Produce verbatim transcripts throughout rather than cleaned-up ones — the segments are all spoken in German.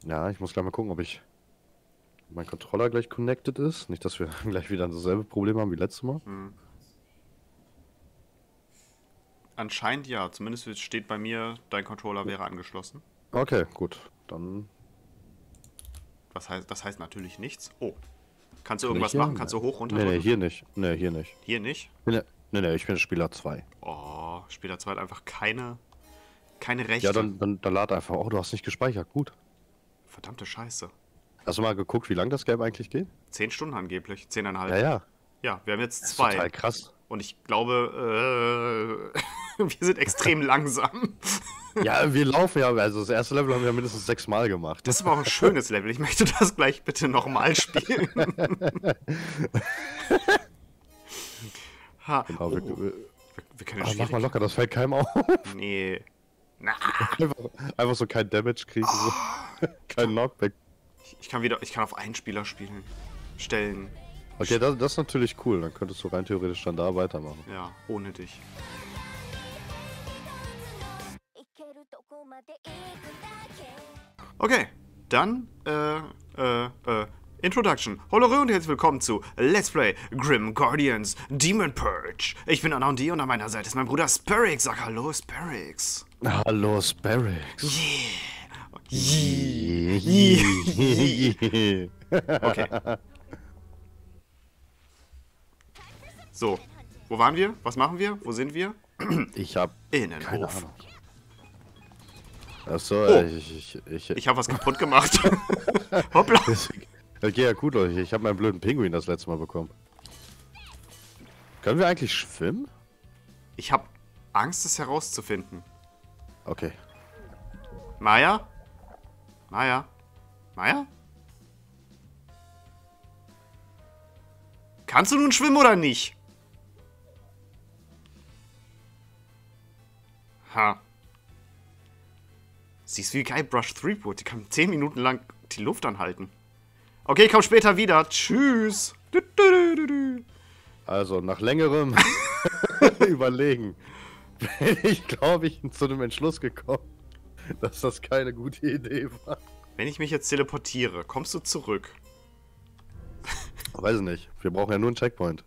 Ja, ich muss gleich mal gucken, ob ich mein Controller gleich connected ist. Nicht, dass wir gleich wieder dasselbe Problem haben wie letztes Mal. Hm. Anscheinend ja. Zumindest steht bei mir, dein Controller wäre angeschlossen. Okay, gut. Dann. Was heißt, das heißt natürlich nichts. Oh. Kannst du Kann ich irgendwas hier? machen? Kannst du hoch, runter Nee, nee, drücken? hier nicht. Nee, hier nicht. Hier nicht? Nee, nee, nee, ich bin Spieler zwei. Oh, Spieler zwei hat einfach keine, keine Rechte. Ja, dann, dann, dann lad einfach. Oh, du hast nicht gespeichert. Gut. Verdammte Scheiße. Hast du mal geguckt, wie lang das Game eigentlich geht? Zehn Stunden angeblich. Zehneinhalb. Ja, ja. Ja, wir haben jetzt Das ist zwei. total krass. Und ich glaube, äh, wir sind extrem langsam. Ja, wir laufen ja. Also das erste Level haben wir ja mindestens sechs Mal gemacht. Das ist aber auch ein schönes Level. Ich möchte das gleich bitte nochmal spielen. ha. Genau, oh, wir, wir, wir, wir können ah, mach schwierig. mal locker, das fällt keinem auf. Nee. Na, Einfach, einfach so kein Damage kriegen. So. Kein Knockback. ich, ich kann wieder, ich kann auf einen Spieler spielen. Stellen. Okay, das, das ist natürlich cool. Dann könntest du rein theoretisch dann da weitermachen. Ja, ohne dich. Okay, dann, äh, äh, äh, Introduction. Hallo und herzlich willkommen zu Let's Play Grim Guardians Demon Purge. Ich bin Anna und die und an meiner Seite ist mein Bruder Sparix. Sag hallo, Sparix. Hallo, Sparix. Yeah. Yeah. Yeah. Okay. So, wo waren wir? Was machen wir? Wo sind wir? Ich hab Innenhof. keine Ahnung. Achso, Oh. ich, ich, ich, Ich habe was kaputt gemacht. Hoppla. Okay, ja gut, Leute. Ich habe meinen blöden Pinguin das letzte Mal bekommen. Können wir eigentlich schwimmen? Ich habe Angst, es herauszufinden. Okay. Maya? Maya? Maya? Kannst du nun schwimmen oder nicht? Ha. Siehst du, wie geil Brush Threepwood. Die kann zehn Minuten lang die Luft anhalten. Okay, komm später wieder. Tschüss. Du, du, du, du. Also, nach längerem Überlegen bin ich, glaube ich, zu dem Entschluss gekommen, dass das keine gute Idee war. Wenn ich mich jetzt teleportiere, kommst du zurück? Weiß ich nicht. Wir brauchen ja nur einen Checkpoint.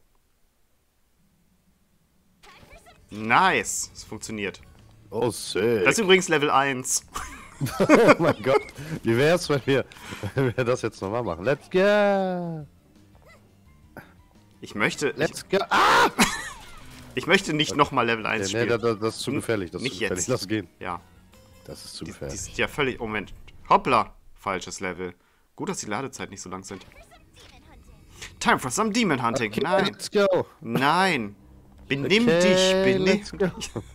Nice. Es funktioniert. Oh, sick. Das ist übrigens Level eins. Oh mein Gott. Wie wär's, wenn wir, wenn wir das jetzt nochmal machen? Let's go. Ich möchte... Let's go. Ah! Ich, ich möchte nicht nochmal Level eins Nee, nee, spielen. das, das ist zu gefährlich. Das ist Nicht zu gefährlich. jetzt. Lass gehen. Ja. Das ist zu Die, die gefährlich. sind ja völlig... Moment. Hoppla. Falsches Level. Gut, dass die Ladezeit nicht so lang sind. Time for some Demon Hunting. Okay, Nein. let's go. Nein. Benimm Okay, dich. Benimm let's go.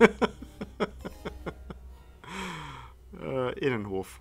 äh, Innenhof.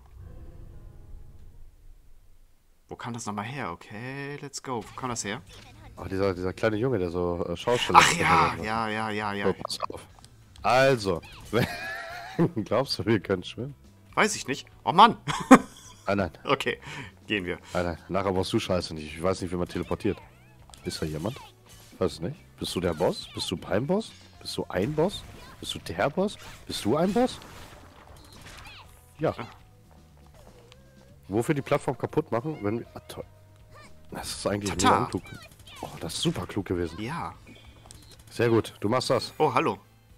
Wo kam das nochmal her? Okay, let's go. Wo kam das her? Ach, dieser, dieser kleine Junge, der so äh, Schauspieler Ach ist. ja, ja, ja, ja, ja. So, pass auf. Also, wenn- glaubst du, wir können schwimmen? Weiß ich nicht. Oh Mann. Nein, nein, Okay, gehen wir. nein, nein. Nachher brauchst du Scheiße nicht. Ich weiß nicht, wie man teleportiert. Ist da jemand? Weiß nicht. Bist du der Boss? Bist du beim Boss? Bist du ein Boss? Bist du der Boss? Bist du ein Boss? Ja. Wofür die Plattform kaputt machen, wenn wir... Ah, toll. Das ist eigentlich Tata. mega unklug. Oh, das ist super klug gewesen. Ja. Sehr gut, du machst das. Oh, hallo.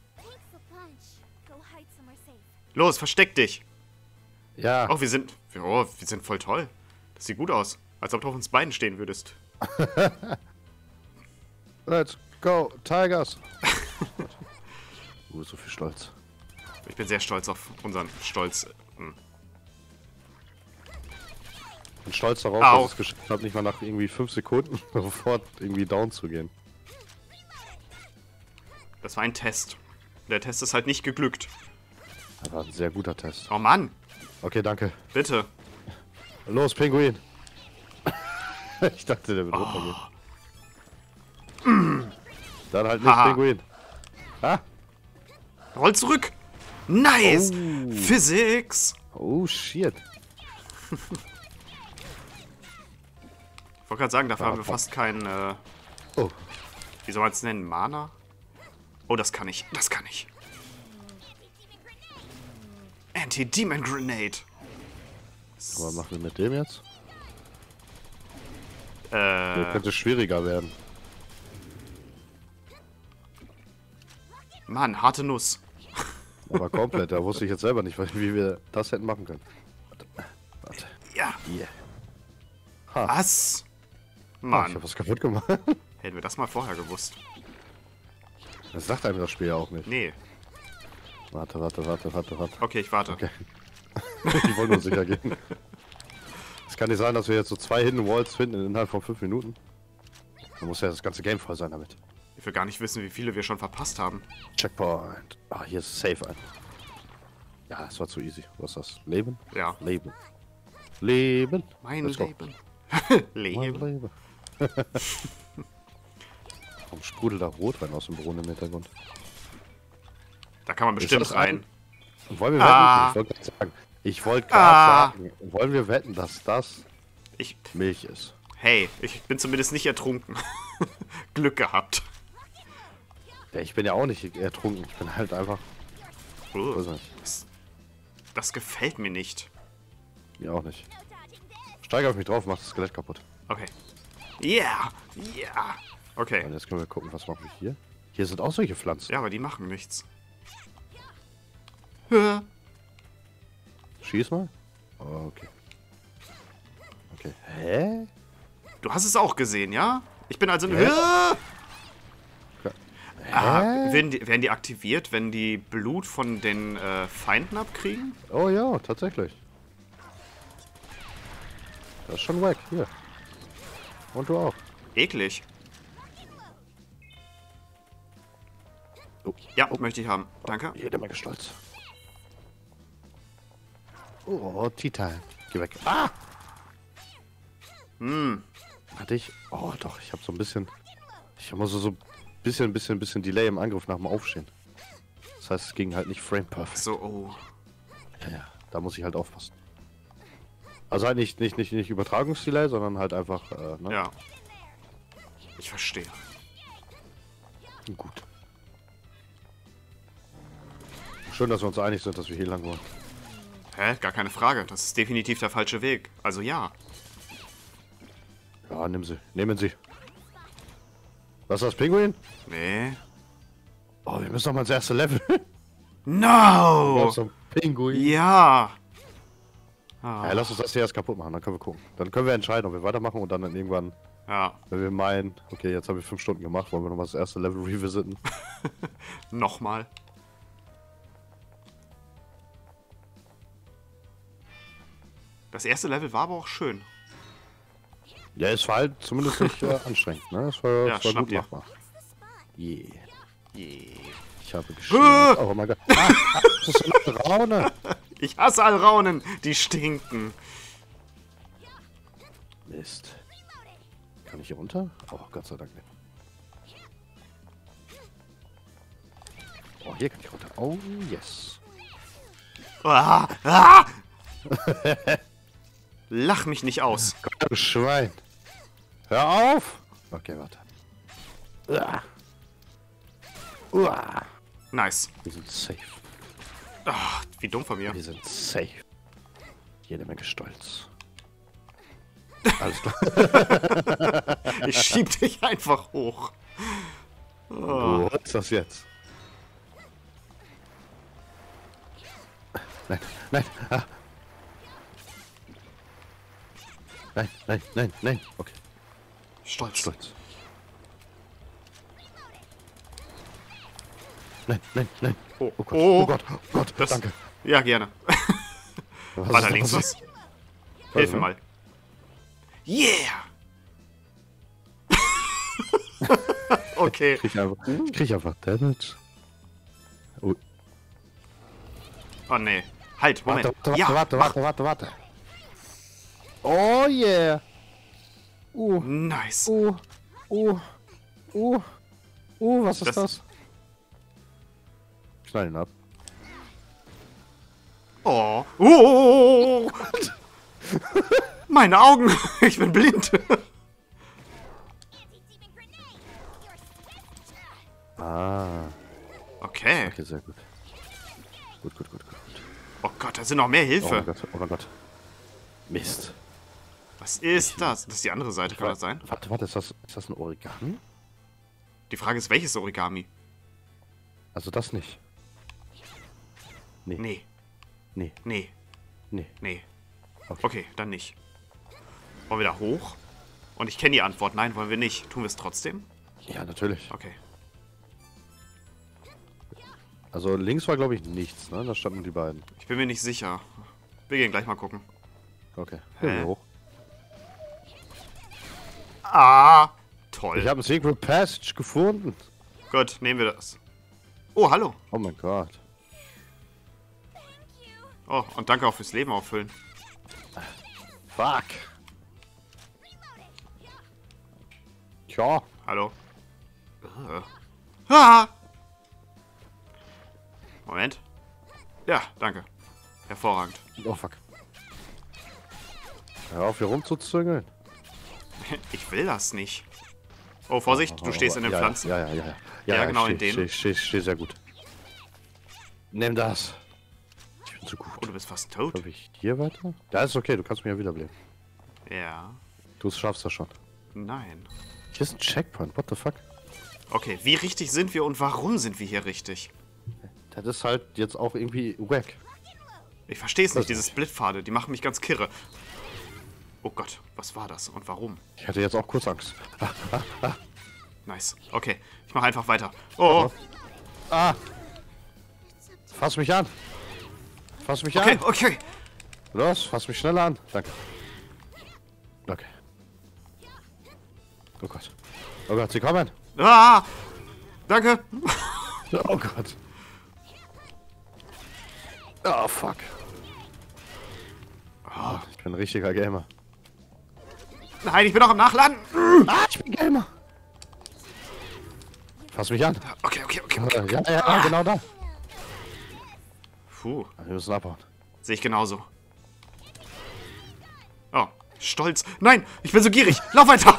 Los, versteck dich. Ja. Oh, wir sind... Oh, wir sind voll toll. Das sieht gut aus. Als ob du auf uns beiden stehen würdest. Let's go, Tigers. uh, so viel Stolz. Ich bin sehr stolz auf unseren Stolz. Hm. Ich bin stolz darauf, Au. dass ich es geschafft habe, nicht mal nach irgendwie fünf Sekunden sofort irgendwie down zu gehen. Das war ein Test. Der Test ist halt nicht geglückt. Das war ein sehr guter Test. Oh Mann, Okay, danke. bitte. Los, Pinguin. Ich dachte, der wird runtergehen. Dann halt nicht, Haha. Pinguin. Ah? Roll zurück. Nice. Oh. Physics. Oh, shit. Ich wollte gerade sagen, dafür haben wir fast keinen, äh, Oh. wie soll man es nennen, Mana? Oh, das kann ich, das kann ich. Anti-Demon Grenade. Aber machen wir mit dem jetzt? Äh. Der könnte schwieriger werden. Mann, harte Nuss. Aber komplett, da wusste ich jetzt selber nicht, wie wir das hätten machen können. Warte. Warte. Ja. Yeah. Ha. Was? Ah, Mann. ich hab was kaputt gemacht. Hätten wir das mal vorher gewusst. Das sagt einem das Spiel ja auch nicht. Nee. Warte, warte, warte, warte, warte. Okay, ich warte. Okay. Ich wollte nur sicher gehen. Es kann nicht sein, dass wir jetzt so zwei Hidden Walls finden innerhalb von fünf Minuten. Da muss ja das ganze Game voll sein damit. Ich will gar nicht wissen, wie viele wir schon verpasst haben. Checkpoint. Ah, hier ist safe ein. Ja, das war zu easy. Was ist das? Leben? Ja. Leben. Leben. Mein Let's go. Leben. Mein Leben. Leben. Warum sprudelt da Rotwein aus dem Brunnen im Hintergrund? Da kann man Ist bestimmt das rein. ein- Wollen wir Ah. wetten? Ich wollte gerade sagen, ich wollte gerade Ah. sagen, wollen wir wetten, dass das Ich. Milch ist? Hey, ich bin zumindest nicht ertrunken. Glück gehabt. Ja, ich bin ja auch nicht ertrunken. Ich bin halt einfach. Oh, Weiß nicht. das, das gefällt mir nicht. Mir auch nicht. Steige auf mich drauf, mach das Skelett kaputt. Okay. Yeah! Yeah! Okay. Und jetzt können wir gucken, was machen wir hier. Hier sind auch solche Pflanzen. Ja, aber die machen nichts. Hä? Schieß mal. Oh, okay. Okay. Hä? Du hast es auch gesehen, ja? Ich bin also... Ja. Hä? Ah, Hä? werden, die, werden die aktiviert, wenn die Blut von den äh, Feinden abkriegen? Oh ja, tatsächlich. Das ist schon wack. Hier. Und du auch. Eklig. Oh. Ja, Oh. möchte ich haben. Danke. Jede Menge Stolz. Oh, Titan. Geh weg. Ah! Hm. Hatte ich? Oh, doch. Ich habe so ein bisschen... Ich habe so so bisschen, bisschen, bisschen Delay im Angriff nach dem Aufstehen. Das heißt, es ging halt nicht frame perfect. So, oh. Ja, ja. Da muss ich halt aufpassen. Also halt nicht, nicht, nicht, nicht Übertragungsdelay, sondern halt einfach, äh, ne? Ja. Ich verstehe. Gut. Schön, dass wir uns einig sind, dass wir hier lang wollen. Hä? Gar keine Frage. Das ist definitiv der falsche Weg. Also ja. Ja, nimm sie. Nehmen sie. Was ist das, Pinguin? Nee. Oh, wir müssen doch mal ins erste Level. No! So ein Pinguin. Ja. Ja, Ah, lass uns das hier erst kaputt machen, dann können wir gucken. Dann können wir entscheiden, ob wir weitermachen und dann irgendwann, ja. wenn wir meinen, okay, jetzt haben wir fünf Stunden gemacht, wollen wir nochmal das erste Level revisiten. Nochmal. Das erste Level war aber auch schön. Ja, es war halt zumindest nicht äh, anstrengend, ne? Es war, Ja, es war schnapp gut dir. machbar. Yeah. Yeah. Ich habe geschnappt. Oh mein Gott. Ah, ah, das ist so eine Raune. Ich hasse Alraunen. Die stinken. Mist. Kann ich hier runter? Oh, Gott sei Dank nicht. Oh, hier kann ich runter. Oh, yes. Ah, ah! Lach mich nicht aus. Du Schwein. Hör auf. Okay, warte. Uah. Uah. Nice. Wir sind safe. Ach, wie dumm von mir. Wir sind safe. Jede Menge Stolz. Alles klar. Ich schieb dich einfach hoch. Oh, was ist das jetzt? Nein, nein. Ah. Nein, nein, nein, nein. Okay, Stolz. Stolz. Nein, nein, nein. Oh, Oh Gott, oh. oh Gott, oh Gott, Das, danke. Ja, gerne. Was War ist da da links passiert? was? Hilf mir ne? mal. Yeah! Okay. Ich krieg einfach, ich krieg einfach Damage. Oh, Oh nee. Halt, Moment. warte, warte, ja, warte, mach. warte, warte, warte. Oh yeah. Uh, Nice. uh, uh, uh, uh, was ist Das- das? Knall ihn ab. Oh. Oh. Meine Augen. Ich bin blind. Ah, Okay. okay, sehr gut. Gut, gut, gut, gut. Oh Gott, da sind noch mehr Oh mein Hilfe. Gott, oh mein Gott. Mist. Was ist das? Das ist die andere Seite, kann das sein? Warte, warte, ist das, ist das ein Origami? Die Frage ist, welches Origami? Also das nicht. Nee. Nee, Nee. nee, Nee. nee. Okay. Okay, dann nicht. Wollen wir da hoch? Und ich kenne die Antwort. Nein, wollen wir nicht. Tun wir es trotzdem? Ja, natürlich. Okay. Also links war, glaube ich, nichts, ne? Da standen die beiden. Ich bin mir nicht sicher. Wir gehen gleich mal gucken. Okay. Hä? Gehen wir hoch. Ah, toll. Ich habe ein Secret Passage gefunden. Gut, nehmen wir das. Oh, hallo. Oh mein Gott. Oh, und danke auch fürs Leben auffüllen. Fuck. Tja. Hallo. Äh. Ah! Moment. Ja, danke. Hervorragend. Oh fuck. Hör auf, hier rumzuzüngeln. Ich will das nicht. Oh, Vorsicht, du stehst in den ja, Pflanzen. Ja, ja, ja. Ja, Ja, ja genau, steh, in denen. Steh, steh, steh sehr gut. Nimm das. Ich bin zu gut. Oh, du bist fast tot. Glaube ich hier weiter? Ja, ist okay, du kannst mich ja wiederbeleben. Ja. Du schaffst das schon. Nein. Hier ist ein Checkpoint, what the fuck? Okay, wie richtig sind wir und warum sind wir hier richtig? Das ist halt jetzt auch irgendwie wack. Ich verstehe es nicht, Was? diese Splitpfade, die machen mich ganz kirre. Oh Gott, was war das und warum? Ich hatte jetzt auch kurz Angst. Ah, Nice. Okay, ich mache einfach weiter. Oh, ah. Fass mich an. Fass mich okay, an. okay. Los, fass mich schneller an. Danke. Okay. Oh Gott. Oh Gott, sie kommen. Ah, danke. Oh Gott. Oh fuck. Oh, ich bin ein richtiger Gamer. Nein, ich bin noch am Nachladen. Ah, ich bin Gamer. Fass mich an. Okay, okay, okay, okay. Ja, ja, ja, genau da. Puh, Wir müssen abhauen. sehe ich genauso. Oh, stolz. Nein, ich bin so gierig. Lauf weiter.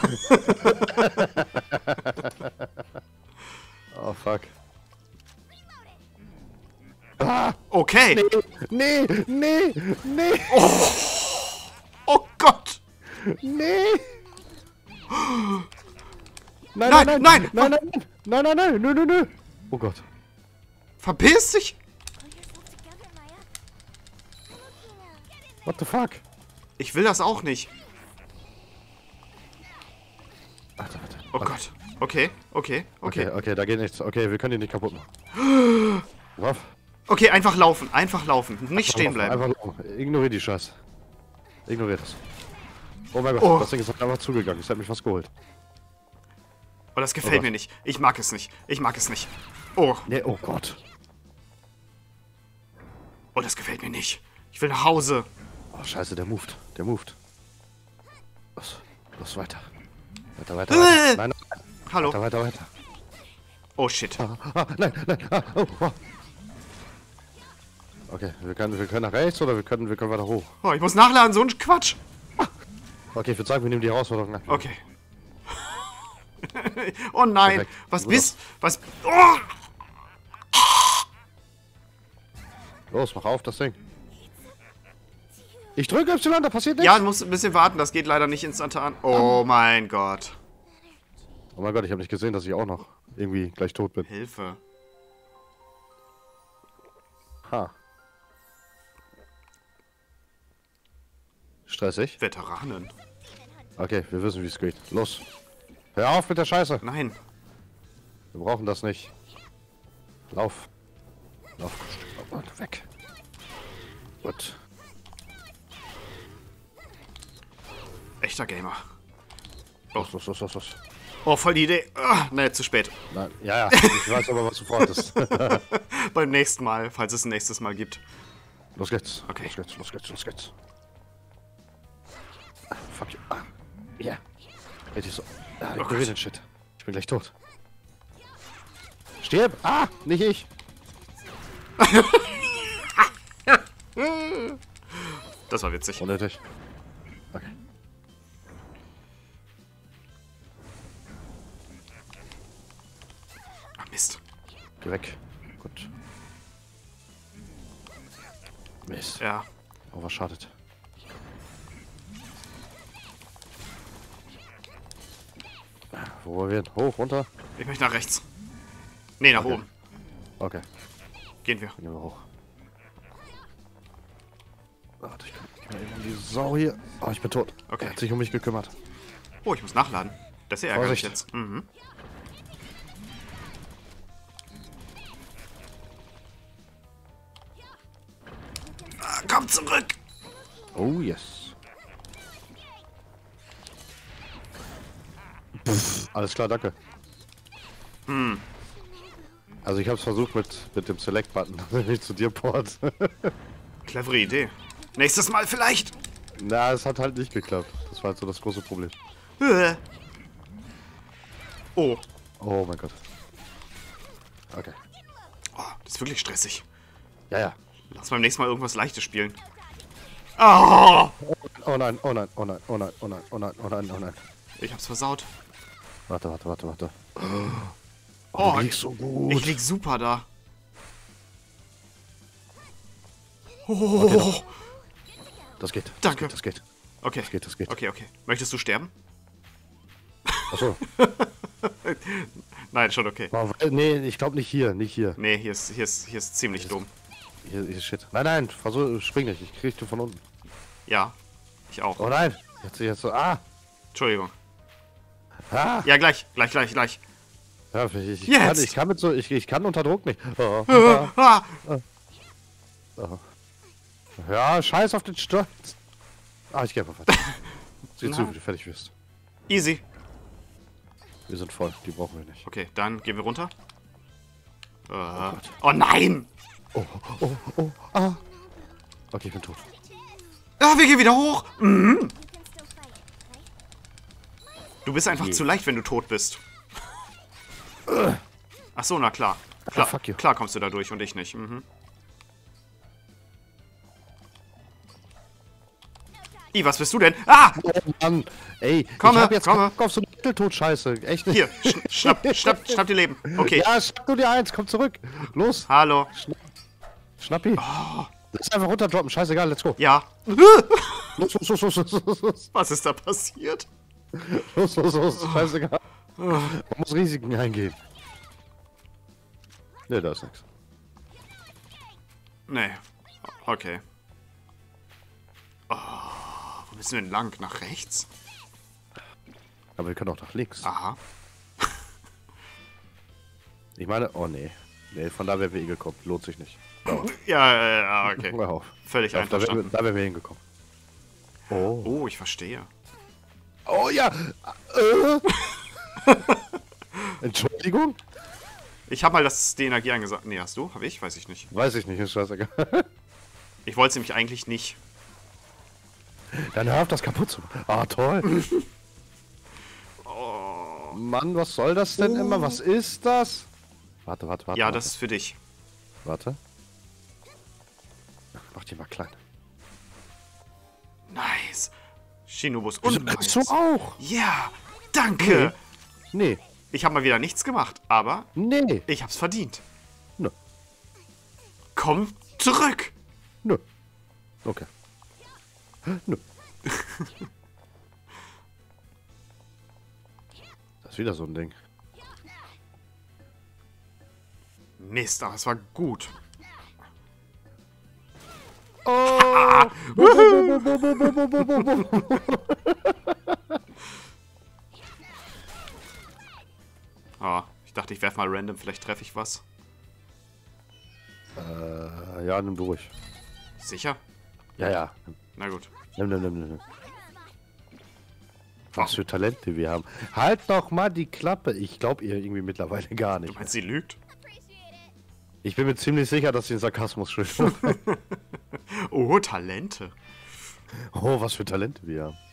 Oh fuck. Ah, Okay. nee, nee, nee, Oh Gott. nee. Nein, Nein, nein, nein, nein, nein, nein, nein, nein, nein, nö, nö, nö. Oh Gott. Verpiss dich. What the fuck? Ich will das auch nicht. Warte, warte. Oh Gott. Okay, okay, Okay, okay. okay, da geht nichts. Okay, wir können die nicht kaputt machen. Was? Okay, einfach laufen, einfach laufen. Nicht stehen bleiben. Einfach laufen. Ignorier die Scheiße. Ignorier das. Oh mein Gott, Oh. das Ding ist einfach zugegangen. Das hat mich was geholt. Oh, das gefällt Oh mir nicht. Ich mag es nicht. Ich mag es nicht. Oh, Nee, oh Gott. oh, das gefällt mir nicht. Ich will nach Hause. Oh, scheiße, der moved. Der moved. Los, los, weiter. Weiter, weiter, weiter. Äh. Nein, nein. Hallo. Weiter, weiter, weiter. Oh, shit. Ah, ah, nein, nein, ah, oh, oh. Okay, wir können, wir können nach rechts oder wir können, wir können weiter hoch. Oh, ich muss nachladen, so ein Quatsch. Okay, ich würde sagen, wir nehmen die Herausforderung an. Okay. Oh nein. Perfekt. Was So. bist... Was... Oh! Los, mach auf das Ding. Ich drücke Y, da passiert nichts. Ja, du musst ein bisschen warten. Das geht leider nicht instantan. Oh mein Gott. Oh mein Gott, ich habe nicht gesehen, dass ich auch noch irgendwie gleich tot bin. Hilfe. Ha. Stressig. Veteranen. Okay, wir wissen, wie es geht. Los. Hör auf mit der Scheiße. Nein. Wir brauchen das nicht. Lauf. Lauf. Und weg. Gut. Echter Gamer. Los, los, los, los, los. Oh, voll die Idee. Ah, ne, zu spät. Nein, ja, ja. Ich weiß aber, was du vorhattest. Beim nächsten Mal, falls es ein nächstes Mal gibt. Los geht's. Okay. Los geht's, los geht's, los geht's. Ah, fuck you. Ah. Ja. Richtig so. Ah, ich Oh bin Gott. den Shit. Ich bin gleich tot. Stirb! Ah, nicht ich. Das war witzig. Unnötig. Okay. Ah, Mist. Geh weg. Gut. Mist. Ja. Oh, was schadet. wo wollen wir hin? Hoch, runter? Ich möchte nach rechts. Nee, nach Okay. oben. Okay, Gehen wir. gehen wir hoch. Warte, ich kann, ich kann eben die Sau hier. Oh, ich bin tot. Okay. Er hat sich um mich gekümmert. Oh, ich muss nachladen. Das ist ja ärgerlich Vorsicht. jetzt. Mhm. Ah, komm zurück! Oh, yes. Pff, alles klar, danke. Hm. Also ich habe es versucht mit, mit dem Select-Button, wenn ich zu dir port. Clevere Idee. Nächstes Mal vielleicht. Na, es hat halt nicht geklappt. Das war halt so das große Problem. Äh. Oh. Oh mein Gott. Okay. Oh, das ist wirklich stressig. Ja, ja. Lass beim nächsten Mal irgendwas Leichtes spielen. Oh! Oh nein, oh nein, oh nein, oh nein, oh nein, oh nein, oh nein, oh nein. Ich hab's versaut. Warte, warte, warte, warte. Oh, Oh, du liegst so gut. Ich lieg super da. Oh, Okay, doch. Das geht. Das Danke. Geht, das geht. okay. Das geht, das geht. Okay, okay. Möchtest du sterben? Achso. Nein, schon okay. Oh, nee, ich glaube nicht hier, nicht hier. Nee, hier ist, hier ist, hier ist ziemlich dumm. Hier, hier ist Shit. Nein, nein, versuch, spring nicht. Ich krieg dich von unten. Ja, ich auch. Oh nein. Jetzt, jetzt so. Ah. Entschuldigung. Ah. Ja, gleich, gleich, gleich, gleich. Ja, ich, ich, Jetzt. kann, ich kann mit so, ich, ich kann unter Druck nicht. Oh, Ah, ah. oh. Ja, scheiß auf den Sturz. Ah, ich geh einfach weiter. Sieh zu, wie du fertig wirst. Easy. Wir sind voll, die brauchen wir nicht. Okay, dann gehen wir runter. Äh. Oh nein! Oh, oh, oh, ah. Okay, ich bin tot. Ah, wir gehen wieder hoch. Mhm. Du bist einfach zu leicht, wenn du tot bist. Ach so, na klar. Klar, Ah, fuck you. klar kommst du da durch und ich nicht. Mhm. I, was bist du denn? Ah! Oh Mann, ey, Komme, ich hab jetzt komme. Bock auf so eine Mitteltod-Scheiße. Echt nicht. Hier, sch schnapp, schnapp, schnapp dir Leben. Okay. Ja, schnapp du dir eins, komm zurück. Los, Hallo. Schnappi. Lass einfach runterdroppen, scheißegal, let's go. Ja. Los, los, los, los, los, los, los, Was ist da passiert? los, los, los, scheißegal. Man muss Risiken eingehen. Ne, da ist nichts. Nee. Okay. Oh, wo müssen wir denn lang? Nach rechts? Aber wir können auch nach links. Aha. Ich meine, oh nee. Nee, von da wären wir eh gekommen. Lohnt sich nicht. Ja, ja, ja, okay. Hör auf. Völlig Da, da, wären wir, einverstanden. da wären wir hingekommen. Oh. Oh, ich verstehe. Oh ja! Äh. Entschuldigung? Ich habe mal das, die Energie angesagt. Nee, hast du? Hab ich? Weiß ich nicht. Weiß ich nicht, ist scheißegal. Ich wollte es nämlich eigentlich nicht. Dann hör auf, das kaputt zu machen. Ah, toll. Oh. Mann, was soll das denn immer? Was ist das? Warte, warte, warte. Ja, warte. das ist für dich. Warte. Mach die mal klein. Nice. Shinobus Wieso und kannst du Miles. auch? Ja, danke. Nee. Ich habe mal wieder nichts gemacht, aber Nee. ich hab's verdient. Nö. Komm zurück. Nö. Okay. Nö. Das ist wieder so ein Ding. Mist, aber es war gut. Oh! Ah, ich dachte, ich werf mal random, vielleicht treffe ich was. äh, ja, nimm durch. Sicher? Ja, ja. Na gut. Nimm, nimm, nimm, nimm. Was für Talente wir haben. Halt doch mal die Klappe. Ich glaube ihr irgendwie mittlerweile gar Du nicht. meinst, sie lügt? Ich bin mir ziemlich sicher, dass sie den Sarkasmus schön. Oh, Talente. Oh, was für Talente wir haben.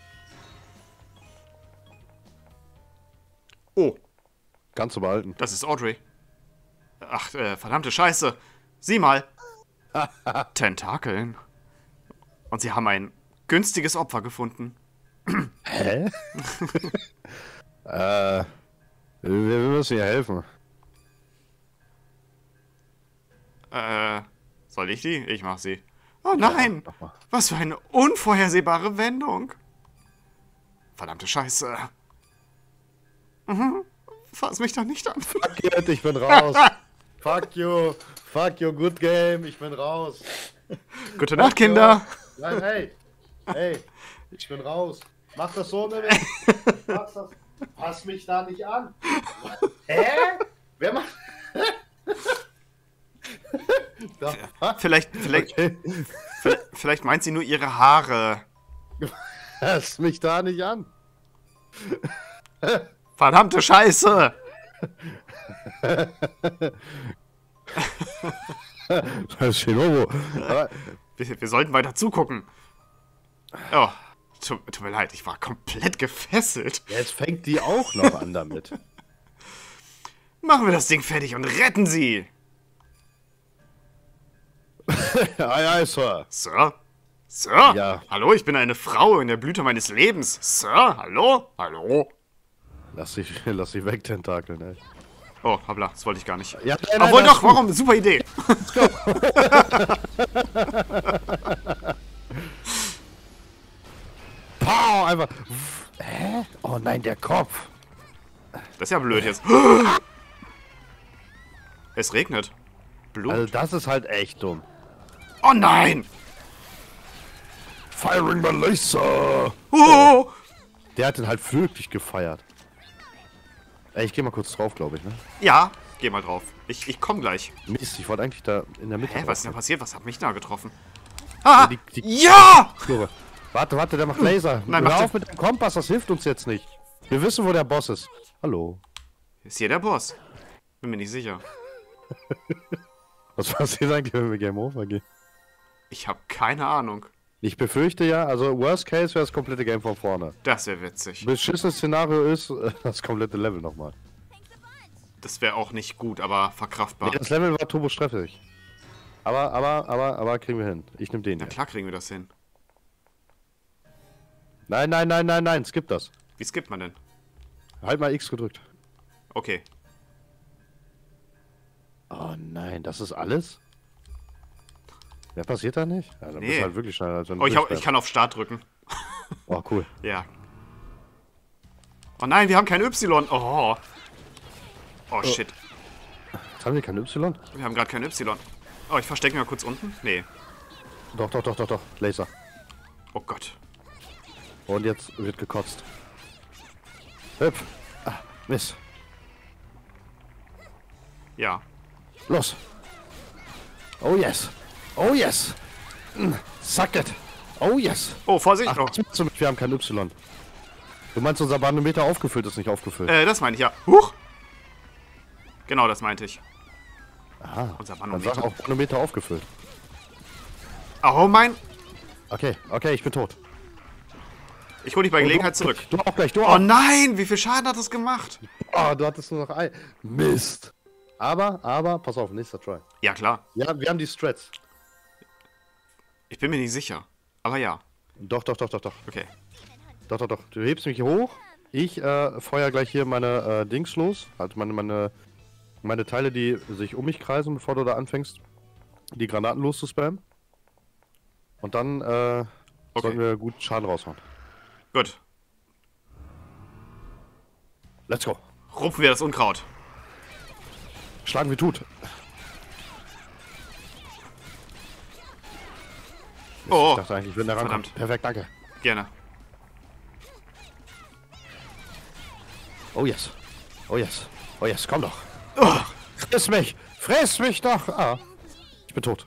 Oh, Ganz zu behalten. das ist Audrey. Ach, äh, verdammte Scheiße. Sieh mal. Tentakeln. Und sie haben ein günstiges Opfer gefunden. Hä? äh, wir, wir müssen ihr helfen. Äh, soll ich die? Ich mach sie. Oh nein! mach mal. Was für eine unvorhersehbare Wendung. Verdammte Scheiße. Mhm. Fass mich da nicht an. Fuck it, ich bin raus. Fuck you. Fuck you, good game. Ich bin raus. Gute Nacht, Kinder. Nein, hey. Hey, ich bin raus. Mach das so, ne? Mach das. Pass mich da nicht an. Hä? Wer macht... Ja, vielleicht, vielleicht, Okay. vielleicht meint sie nur ihre Haare. Pass mich da nicht an. Verdammte Scheiße. Das ist Shinobu. Aber Wir, wir sollten weiter zugucken. Oh, tut, tut mir leid, ich war komplett gefesselt. jetzt fängt die auch noch an damit. Machen wir das Ding fertig und retten sie. Aye, aye, Sir. Sir? Sir? Ja. Hallo, ich bin eine Frau in der Blüte meines Lebens. Sir? Hallo? Hallo? Lass dich, lass dich wegtentakeln, ey. Oh, habla, das wollte ich gar nicht. Ja, nein, nein, Obwohl das doch, ist gut. warum? Super Idee. Pow, einfach. Hä? Oh nein, der Kopf. Das ist ja blöd jetzt. Es regnet. Blut. Also das ist halt echt dumm. Oh nein! Firing my laser. Oh! Der hat den halt wirklich gefeiert. Ey, ich geh mal kurz drauf, glaube ich, ne? Ja, geh mal drauf. Ich, ich komm gleich. Mist, ich wollte eigentlich da in der Mitte. Hä, was ist denn drauf. passiert? Was hat mich da getroffen? Ah! die- die- Ja! Kurve. Warte, warte, der macht Laser. Nein, Hör mach auf mit dem Kompass, das hilft uns jetzt nicht. Wir wissen, wo der Boss ist. Hallo. Ist hier der Boss? Bin mir nicht sicher. Was passiert eigentlich, wenn wir Game Over gehen? Ich habe keine Ahnung. Ich befürchte ja, also Worst Case wäre das komplette Game von vorne. Das wäre witzig. Beschissenes Szenario ist äh, das komplette Level nochmal. Das wäre auch nicht gut, aber verkraftbar. Nee, das Level war turbo stressig. Aber, aber, aber, aber kriegen wir hin. Ich nehme den Na hier. klar kriegen wir das hin. Nein, nein, nein, nein, nein, skip das. Wie skippt man denn? Halt mal X gedrückt. Okay. Oh nein, das ist alles? Mehr passiert da nicht? Ja, dann bist Nee. du halt wirklich schneller als wenn du Oh, ich, hab, ich durchfährst. kann auf Start drücken. Oh, cool. Ja. Oh nein, wir haben kein Y. Oh. Oh, shit. Jetzt haben wir kein Y? Wir haben gerade kein Y. Oh, ich verstecke mich mal kurz unten. Nee. Doch, doch, doch, doch, doch. Laser. Oh Gott. Und jetzt wird gekotzt. Hüpf. Ah, Mist. Ja. Los. Oh yes. Oh yes. Mm, Suck it. Oh yes. Oh, Vorsicht. Ach, Oh. was meinst du mit, wir haben kein Y. Du meinst, unser Banometer aufgefüllt ist nicht aufgefüllt. Äh, das meine ich, ja. Huch. Genau, das meinte ich. Aha. Unser Dann sag Manometer. auch Banometer aufgefüllt. Oh mein... Okay, okay, ich bin tot. Ich hole dich bei Gelegenheit zurück. Du auch gleich, du Oh auch. nein, wie viel Schaden hat das gemacht? Oh, du hattest nur noch ein. Mist. Aber, aber, pass auf, nächster Try. Ja, klar. Ja, wir haben die Strats. Ich bin mir nicht sicher. Aber ja. Doch, doch, doch, doch, doch. Okay. Doch, doch, doch. Du hebst mich hoch. Ich äh, feuer gleich hier meine äh, Dings los. Also meine, meine, meine Teile, die sich um mich kreisen, bevor du da anfängst, die Granaten loszuspammen. Und dann äh, Okay. sollten wir gut Schaden raushauen. Gut. Let's go. Rupfen wir das Unkraut. Schlagen wie tut. Oh, Ich dachte eigentlich, wenn der rankommt. Verdammt. Perfekt, danke. gerne. Oh yes. Oh yes. Oh yes, komm doch. Oh, Friss mich! Friss mich doch! Ah. Ich bin tot.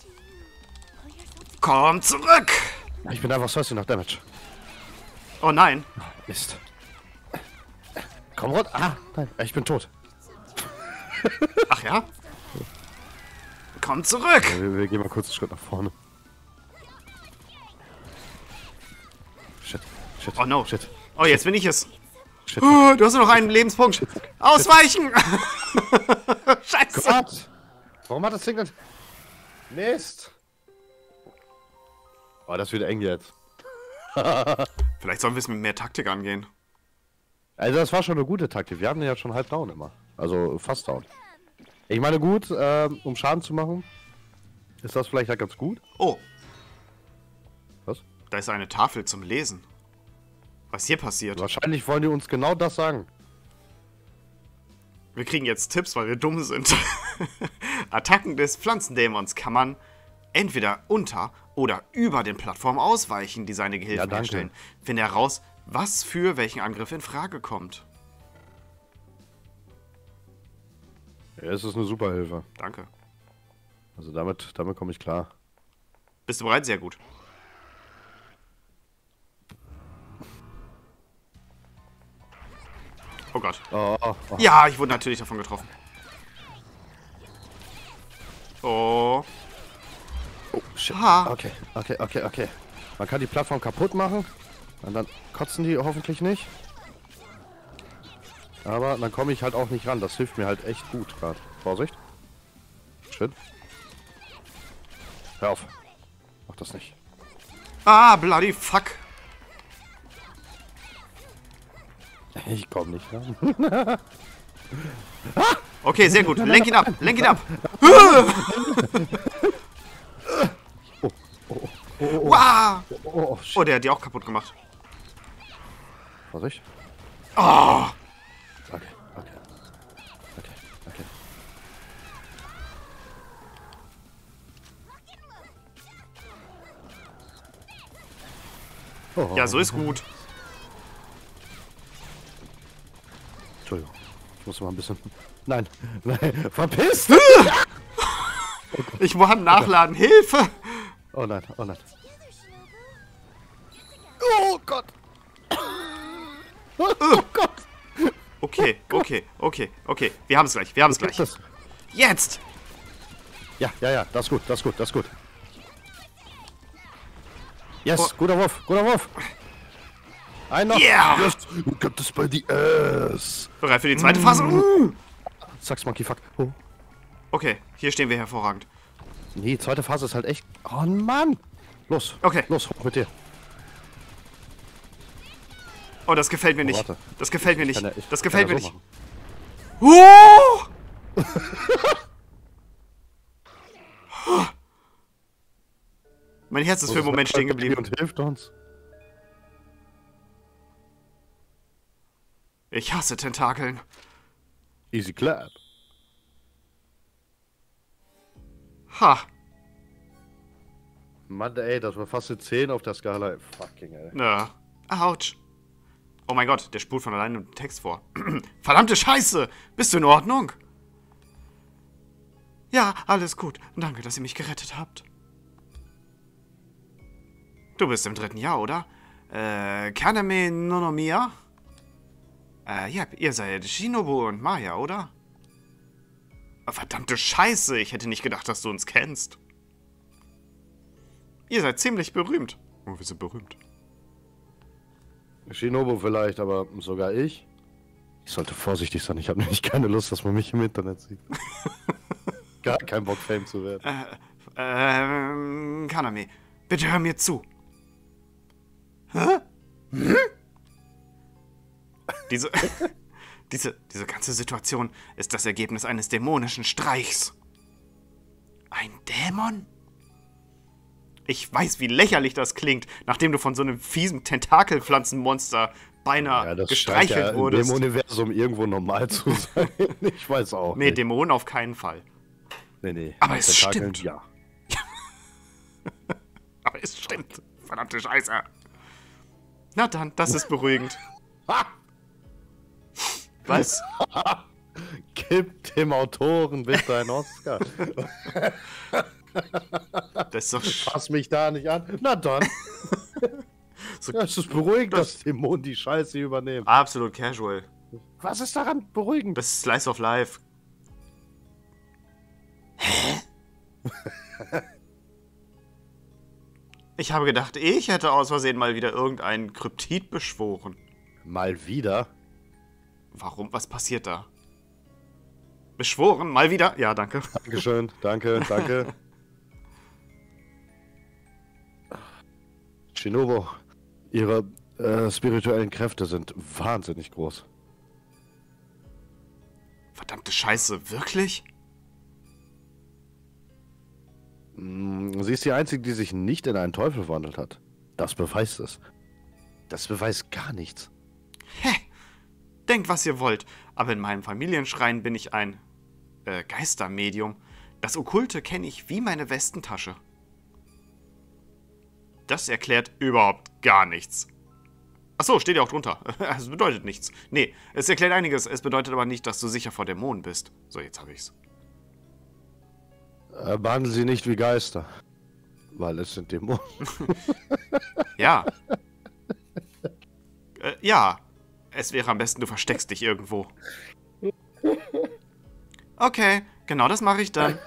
komm zurück! Ich bin einfach thirsty nach Damage. Oh nein. Mist. Komm runter. Ah, nein. Ich bin tot. Ach ja? Komm zurück! Wir, wir gehen mal kurz einen Schritt nach vorne. Shit. Shit. Oh no. Shit. Oh, jetzt bin ich es. Shit. Oh, du hast nur noch einen Lebenspunkt. Ausweichen! Scheiße! Gott! Warum hat das Ding nicht... Mist! Oh, das wird eng jetzt. Vielleicht sollen wir es mit mehr Taktik angehen. Also das war schon eine gute Taktik. Wir haben den ja schon halb down immer. Also fast down. Ich meine gut, ähm, um Schaden zu machen, ist das vielleicht ja ganz gut. Oh, Was? da ist eine Tafel zum Lesen. Was hier passiert? Wahrscheinlich wollen die uns genau das sagen. Wir kriegen jetzt Tipps, weil wir dumm sind. Attacken des Pflanzendämons kann man entweder unter oder über den Plattformen ausweichen, die seine Gehilfen Ja, danke. herstellen. Finde heraus, was für welchen Angriff in Frage kommt. Ja, es ist eine super Hilfe. Danke. Also damit, damit komme ich klar. Bist du bereit? Sehr gut. Oh Gott. Oh, oh, oh. Ja, ich wurde natürlich davon getroffen. Oh. Oh, shit. Ha. Okay, okay, okay, okay. Man kann die Plattform kaputt machen. Und dann kotzen die hoffentlich nicht. Aber dann komme ich halt auch nicht ran. Das hilft mir halt echt gut gerade. Vorsicht. Schön. Hör auf. Mach das nicht. Ah, bloody fuck. Ich komme nicht ran. Okay, sehr gut. Lenk ihn ab. Lenk ihn ab. Oh, oh, oh, Wow. oh, oh, shit. Oh, der hat die auch kaputt gemacht. Vorsicht. Oh. Okay, okay. Okay, okay. Oh, Ja, so ist gut. Entschuldigung. Ich muss mal ein bisschen... Nein, nein, verpisst! Ich muss nachladen. Hilfe. Oh nein, oh nein. Oh Gott! Oh Gott! Okay, okay, okay, okay. Wir haben es gleich. Wir haben es gleich. Das- Jetzt. Ja, ja, ja, das ist gut, das ist gut, das ist gut. Yes, Oh. guter Wurf, guter Wurf. Ein noch. Yeah. Yes, du got this by the ass. Bereit für die zweite Phase? Uh. Sag's Monkey, fuck. Oh. Okay, hier stehen wir hervorragend. Nee, zweite Phase ist halt echt... Oh Mann. Los, Okay. los, hoch mit dir. Oh, das gefällt mir nicht. warte. Das gefällt mir nicht. Kann ja- ich Das kann gefällt ja mir so nicht. machen. Oh! Mein Herz ist für einen Moment stehen geblieben. Und hilft uns. Ich hasse Tentakeln. Easy clap. Ha. Mann, ey, das war fast eine zehn auf der Skala. Fucking, ey. Na. Autsch. Oh mein Gott, der spult von alleine den Text vor. Verdammte Scheiße! Bist du in Ordnung? Ja, alles gut. Danke, dass ihr mich gerettet habt. Du bist im dritten Jahr, oder? Äh, Kaname Nonomiya? Äh, ja, ihr seid Shinobu und Maya, oder? Oh, verdammte Scheiße, ich hätte nicht gedacht, dass du uns kennst. Ihr seid ziemlich berühmt. Oh, wir sind berühmt. Shinobu vielleicht, aber sogar ich. Ich sollte vorsichtig sein. Ich habe nämlich keine Lust, dass man mich im Internet sieht. Gar kein Bock, Fame zu werden. Äh, ähm, Kaname, bitte hör mir zu. Hä? Hm? Diese, diese, diese ganze Situation ist das Ergebnis eines dämonischen Streichs. Ein Dämon? Ich weiß, wie lächerlich das klingt, nachdem du von so einem fiesen Tentakelpflanzenmonster beinahe Ja, das scheint gestreichelt ja wurdest. im Universum irgendwo normal zu sein. Ich weiß auch Nee, nicht. Dämonen auf keinen Fall. Nee, nee. Aber es Tentakeln, stimmt. Ja. Aber es stimmt. Verdammte Scheiße. Na dann, das ist beruhigend. Ha! Was? Gib dem Autoren bitte einen Oscar. Das ist doch... sch- Fass mich da nicht an. Na dann. So- Ja, es ist beruhigend, dass Dämonen die Scheiße übernehmen. Absolut casual. Was ist daran beruhigend? Das ist Slice of Life. Hä? Ich habe gedacht, ich hätte aus Versehen mal wieder irgendeinen Kryptid beschworen. Mal wieder? Warum? Was passiert da? Beschworen? Mal wieder? Ja, danke. Dankeschön. Danke, danke. Shinobu, ihre äh, spirituellen Kräfte sind wahnsinnig groß. Verdammte Scheiße, wirklich? Mm, Sie ist die Einzige, die sich nicht in einen Teufel verwandelt hat. Das beweist es. Das beweist gar nichts. Hä? Denkt, was ihr wollt, aber in meinem Familienschrein bin ich ein äh, Geistermedium. Das Okkulte kenne ich wie meine Westentasche. Das erklärt überhaupt gar nichts. Achso, steht ja auch drunter. Es bedeutet nichts. Nee, es erklärt einiges. Es bedeutet aber nicht, dass du sicher vor Dämonen bist. So, jetzt habe ich's. Äh, behandeln sie nicht wie Geister. Weil es sind Dämonen. Ja. äh, ja. Es wäre am besten, du versteckst dich irgendwo. Okay, genau das mache ich dann.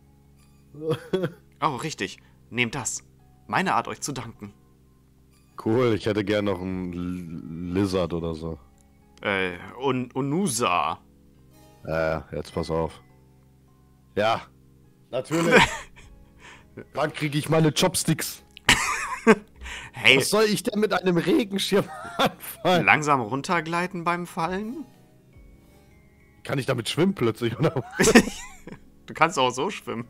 Oh, richtig. Nehmt das. Meine Art, euch zu danken. Cool, ich hätte gern noch einen Lizard oder so. Äh, Un Unusa. Äh, jetzt pass auf. Ja, natürlich. Wann kriege ich meine Chopsticks? Hey, Was soll ich denn mit einem Regenschirm anfangen? langsam runtergleiten beim Fallen? Kann ich damit schwimmen plötzlich, oder? Du kannst auch so schwimmen.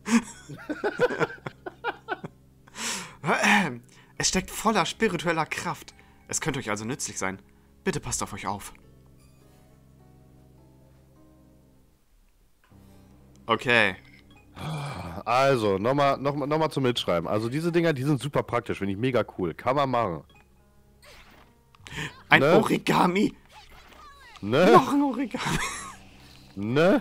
Es steckt voller spiritueller Kraft. Es könnte euch also nützlich sein. Bitte passt auf euch auf. Okay. Also, nochmal noch mal, noch mal zum Mitschreiben. Also diese Dinger, die sind super praktisch, finde ich mega cool. Kann man machen. Ein Ne? Origami. Ne? Noch ein Origami. Ne?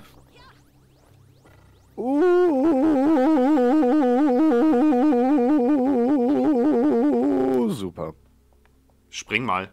Uh, super. Spring mal.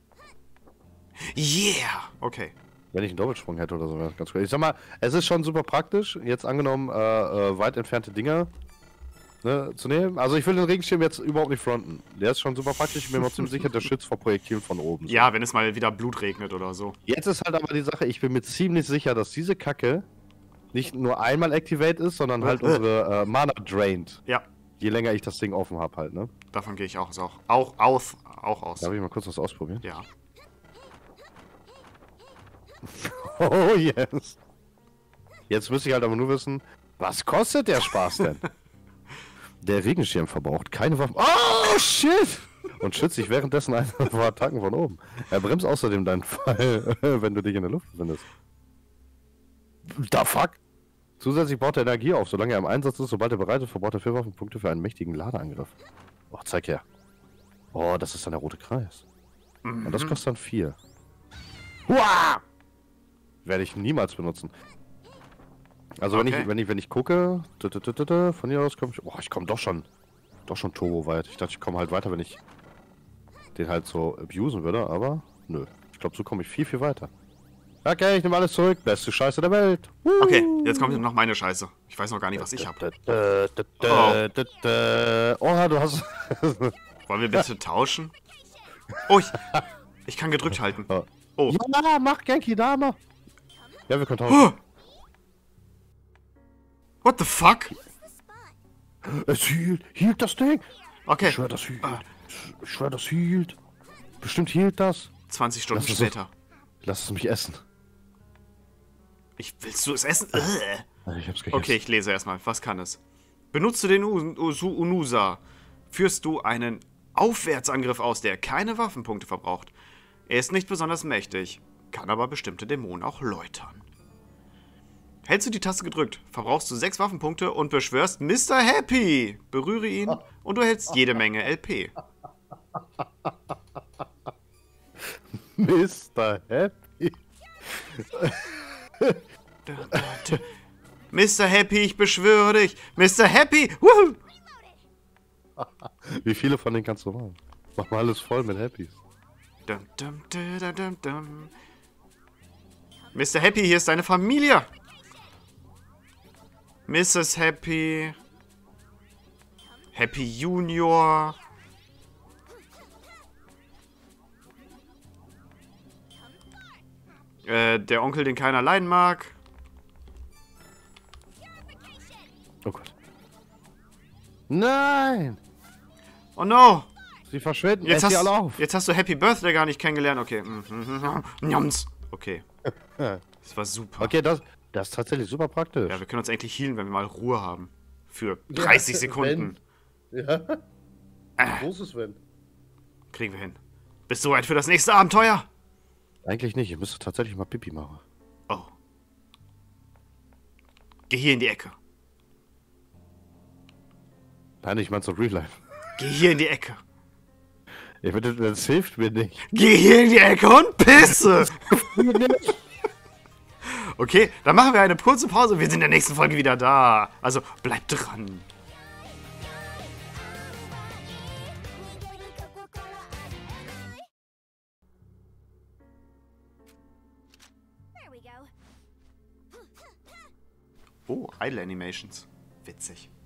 Yeah. Okay. Wenn ich einen Doppelsprung hätte oder so, wäre das ganz cool. Ich sag mal, es ist schon super praktisch, jetzt angenommen, äh, äh, weit entfernte Dinger ne, zu nehmen. Also ich will den Regenschirm jetzt überhaupt nicht fronten. Der ist schon super praktisch, ich bin mir ziemlich sicher, der schützt vor Projektilen von oben. So. Ja, wenn es mal wieder Blut regnet oder so. Jetzt ist halt aber die Sache, ich bin mir ziemlich sicher, dass diese Kacke nicht nur einmal activate ist, sondern halt unsere äh, Mana drained. Ja, Je länger ich das Ding offen habe halt, ne? davon gehe ich auch, auch, auch, aus, auch aus. Darf ich mal kurz was ausprobieren? Ja. Oh yes. Jetzt müsste ich halt aber nur wissen, was kostet der Spaß denn? Der Regenschirm verbraucht keine Waffen. Oh shit! Und schützt dich währenddessen einfach vor Attacken von oben. Er bremst außerdem deinen Fall, wenn du dich in der Luft befindest. Da fuck! Zusätzlich baut er Energie auf, solange er im Einsatz ist. Sobald er bereit ist, verbraucht er vier Waffenpunkte für einen mächtigen Ladeangriff. Oh, zeig her. Oh, das ist dann der rote Kreis. Und das kostet dann vier. Hua! Werde ich niemals benutzen. Also wenn Okay. ich wenn ich wenn ich gucke, tü- tü- tü- tü- tü, von hier aus komme ich, oh, ich komme doch schon, doch schon turbo weit. Ich dachte, ich komme halt weiter, wenn ich den halt so abusen würde, aber nö. Ich glaube, so komme ich viel viel weiter. Okay, ich nehme alles zurück. Beste Scheiße der Welt. Woo! Okay, jetzt kommt noch meine Scheiße. Ich weiß noch gar nicht, was ich habe. Dä- dä- dä- dä- dä- dä- Oh, du hast. Wollen wir bitte tauschen? Oh, ich, ich kann gedrückt halten. Oh. Oh. Ja, mach Genki Dama. Ja, wir können tauschen. Oh. What the fuck? Es hielt, hielt das Ding. Okay, Ich schwör, das hielt. Ich schwör, das hielt. Bestimmt hielt das. zwanzig Stunden Lass es so- später. Lass es mich essen. Ich, willst du es essen? Ugh. Ich hab's gegessen. Okay, ich lese erstmal. Was kann es? Benutze den Un- Usu- Unusa. Führst du einen Aufwärtsangriff aus, der keine Waffenpunkte verbraucht. Er ist nicht besonders mächtig, kann aber bestimmte Dämonen auch läutern. Hältst du die Taste gedrückt, verbrauchst du sechs Waffenpunkte und beschwörst Mister Happy. Berühre ihn und du erhältst jede Menge L P. Mister Happy. Da, da, da. Mister Happy, ich beschwöre dich. Mister Happy! Woohoo! Wie viele von denen kannst du machen? Mach mal alles voll mit Happys. Dum, dum, dum, dum, dum, dum. Mister Happy, hier ist deine Familie. Misses Happy. Happy Junior. Äh, der Onkel, den keiner leiden mag. Oh Gott. Nein! Oh no! Sie verschwinden. Jetzt Ess sie hast, alle auf. jetzt hast du Happy Birthday gar nicht kennengelernt. Okay. Mhm. Njams. Okay. Das war super. Okay, das, das ist tatsächlich super praktisch. Ja, wir können uns endlich healen, wenn wir mal Ruhe haben. Für dreißig Sekunden. Ja. Großes Wenn. Kriegen wir hin. Bist du bereit für das nächste Abenteuer? Eigentlich nicht. Ich müsste tatsächlich mal Pipi machen. Oh. Geh hier in die Ecke. Nein, ich meine so Real Life. Geh hier in die Ecke. Ich finde, das hilft mir nicht. Geh hier in die Ecke und pisse! Okay, dann machen wir eine kurze Pause. Wir sind in der nächsten Folge wieder da. Also bleibt dran. Oh, Idle Animations. Witzig.